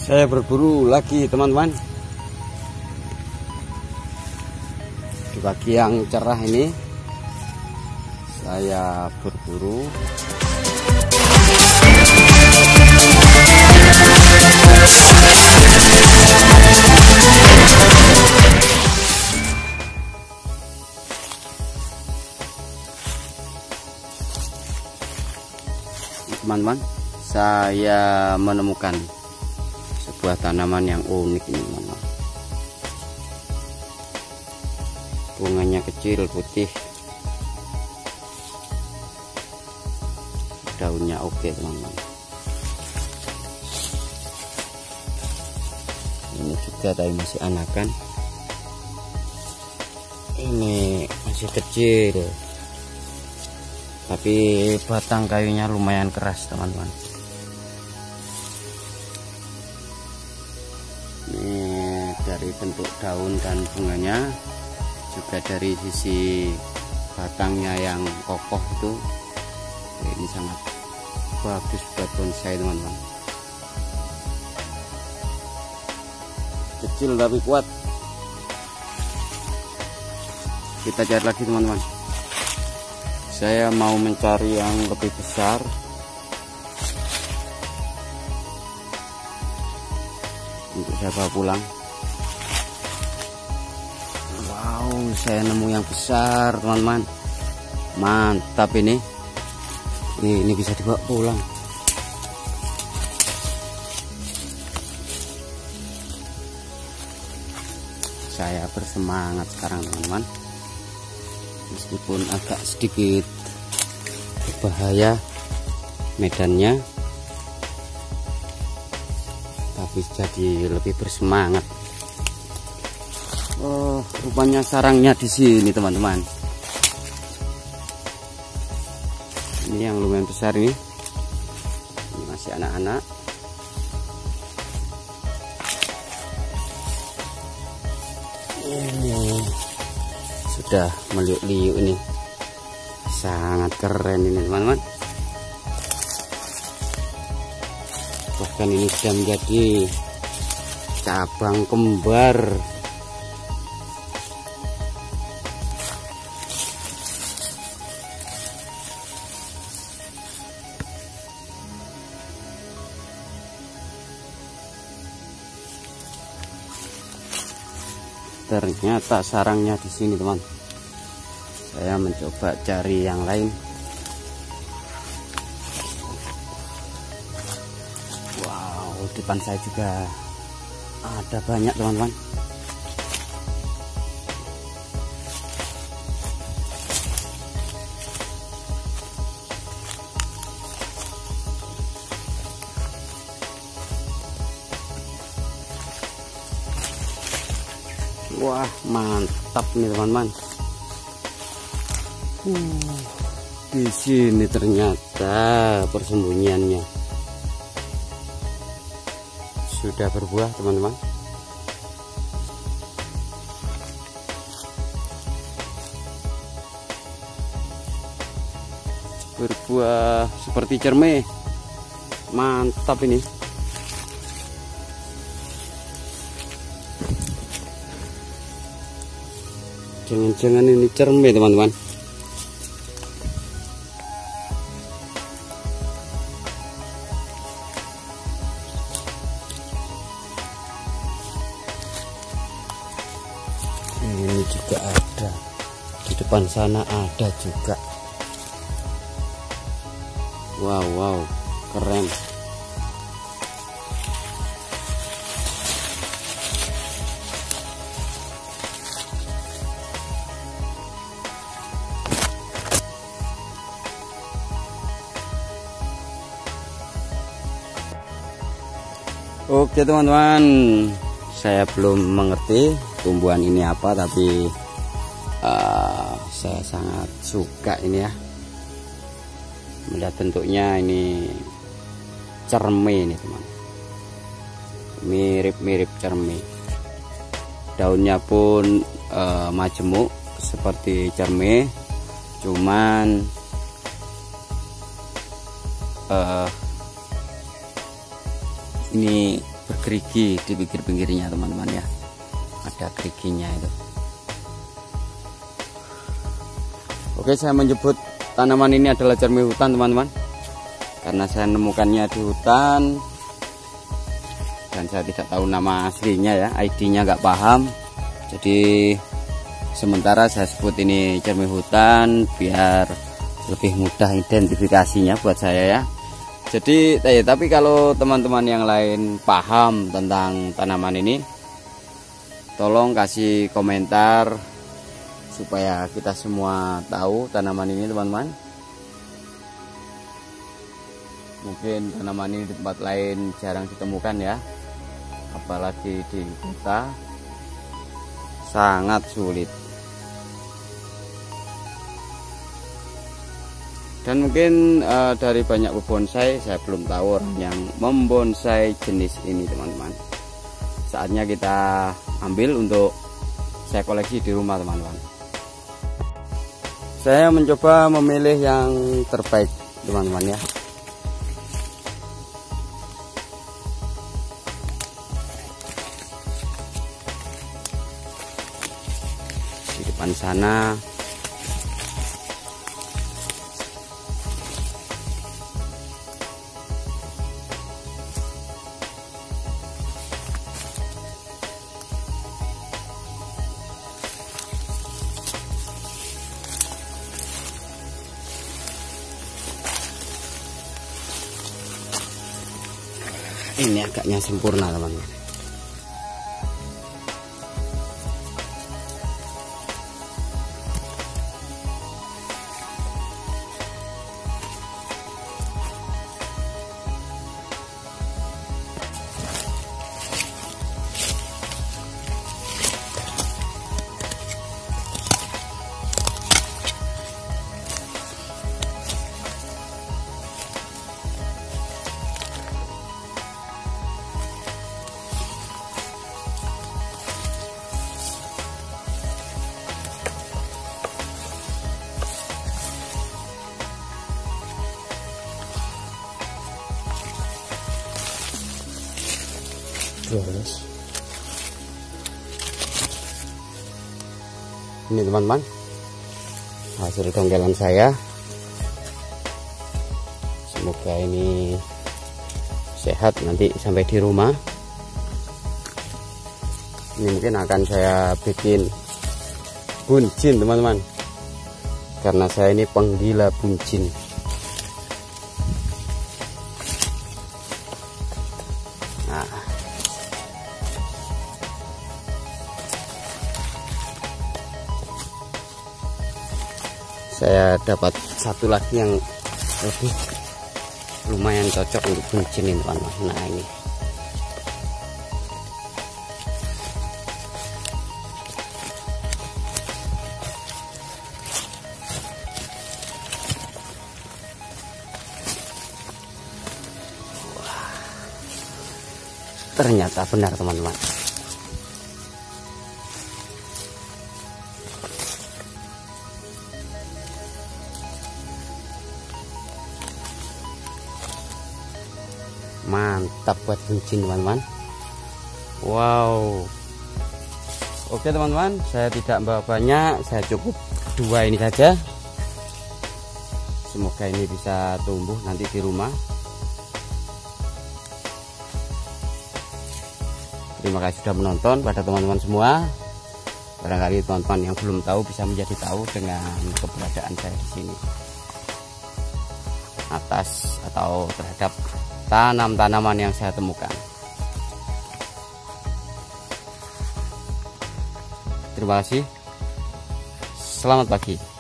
Saya berburu lagi teman-teman. Di pagi yang cerah ini saya berburu. Teman-teman, saya menemukan sebuah tanaman yang unik ini, teman-teman. Bunganya kecil putih, daunnya oke, teman-teman. Ini juga tapi masih anakan. Ini masih kecil, tapi batang kayunya lumayan keras, teman-teman. Ini dari bentuk daun dan bunganya, juga dari sisi batangnya yang kokoh itu, ini sangat bagus buat bonsai, teman-teman. Kecil tapi kuat. Kita cari lagi, teman-teman. Saya mau mencari yang lebih besar. Untuk saya bawa pulang. Wow, saya nemu yang besar, teman-teman. Mantap ini. Ini bisa dibawa pulang. Saya bersemangat sekarang, teman-teman. Meskipun agak sedikit berbahaya medannya, tapi jadi lebih bersemangat. Oh, rupanya sarangnya di sini, teman-teman. Ini yang lumayan besar ini. Ini masih anak-anak. Ini sudah meliuk-liuk ini. Sangat keren ini, teman-teman. Bahkan ini sudah menjadi cabang kembar. Ternyata sarangnya di sini, teman. Saya mencoba cari yang lain. Wow, depan saya juga ada banyak, teman-teman. Wah, mantap nih, teman-teman. Di sini ternyata persembunyiannya sudah berbuah, teman-teman. Berbuah seperti cermai. Mantap ini. Jangan-jangan ini cermai, teman-teman. Ini juga ada. Di depan sana ada juga. Wow, keren. Oke, teman-teman, saya belum mengerti tumbuhan ini apa, tapi saya sangat suka ini ya. Melihat bentuknya ini cermai ini, teman. Mirip-mirip cermai. Daunnya pun majemuk seperti cermai, cuman ini bergerigi di pinggir-pinggirnya teman-teman ya, ada geriginya itu. Oke, saya menyebut tanaman ini adalah cermin hutan teman-teman, karena saya menemukannya di hutan dan saya tidak tahu nama aslinya ya, ID-nya nggak paham. Jadi sementara saya sebut ini cermin hutan biar lebih mudah identifikasinya buat saya ya. Jadi tapi kalau teman-teman yang lain paham tentang tanaman ini, tolong kasih komentar supaya kita semua tahu tanaman ini teman-teman. Mungkin tanaman ini di tempat lain jarang ditemukan ya, apalagi di kota sangat sulit. Dan mungkin dari banyak bonsai saya belum tahu orang yang membonsai jenis ini teman-teman. Saatnya kita ambil untuk saya koleksi di rumah teman-teman. Saya mencoba memilih yang terbaik teman-teman ya. Di depan sana ini agaknya sempurna teman-teman. Terus ini teman-teman hasil dongkelan saya, semoga ini sehat nanti sampai di rumah. Ini mungkin akan saya bikin buncin teman-teman, karena saya ini penggila buncin. Nah, saya dapat satu lagi yang lebih lumayan cocok untuk buncin ini teman-teman. Nah ini ternyata benar teman-teman. Mantap buat buncin teman-teman. Wow. Oke teman-teman, saya tidak bawa banyak, saya cukup 2 ini saja. Semoga ini bisa tumbuh nanti di rumah. Terima kasih sudah menonton. Pada teman-teman semua, barangkali teman-teman yang belum tahu bisa menjadi tahu dengan keberadaan saya di sini atas atau terhadap tanam-tanaman yang saya temukan. Terima kasih. Selamat pagi.